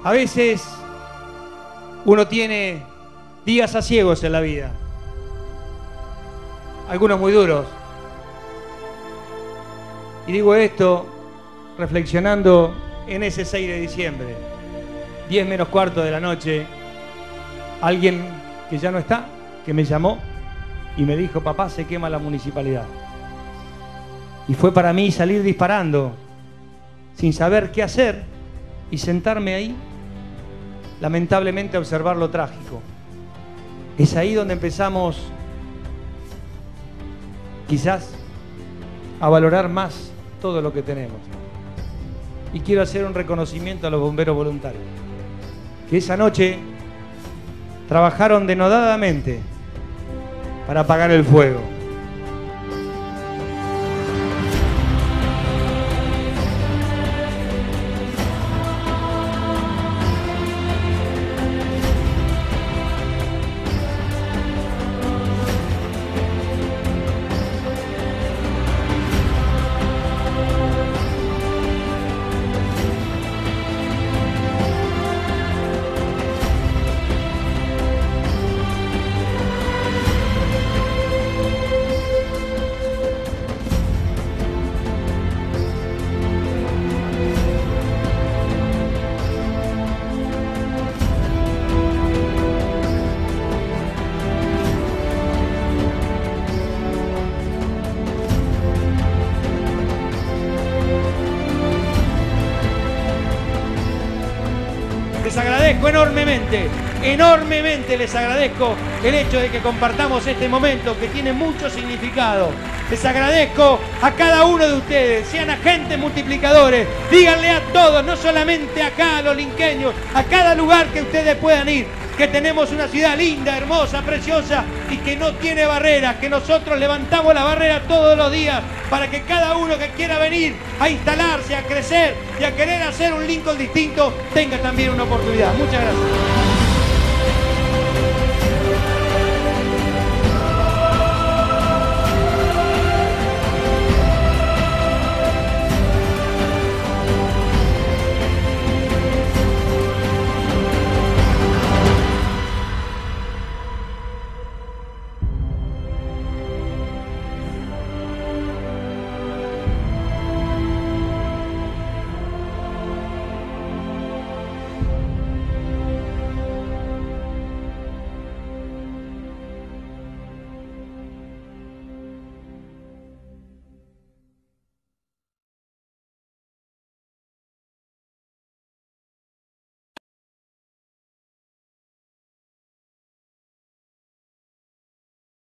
A veces uno tiene días asiegos en la vida, algunos muy duros. Y digo esto reflexionando en ese 6 de diciembre, 10 menos cuarto de la noche, alguien que ya no está, que me llamó y me dijo: papá, se quema la municipalidad. Y fue para mí salir disparando, sin saber qué hacer, y sentarme ahí, lamentablemente, a observar lo trágico. Es ahí donde empezamos, quizás, a valorar más todo lo que tenemos. Y quiero hacer un reconocimiento a los bomberos voluntarios, que esa noche trabajaron denodadamente para apagar el fuego. Les agradezco enormemente les agradezco el hecho de que compartamos este momento que tiene mucho significado. Les agradezco a cada uno de ustedes, sean agentes multiplicadores, díganle a todos, no solamente acá a los linqueños, a cada lugar que ustedes puedan ir, que tenemos una ciudad linda, hermosa, preciosa y que no tiene barreras, que nosotros levantamos la barrera todos los días para que cada uno que quiera venir a instalarse, a crecer y a querer hacer un Lincoln distinto tenga también una oportunidad. Muchas gracias.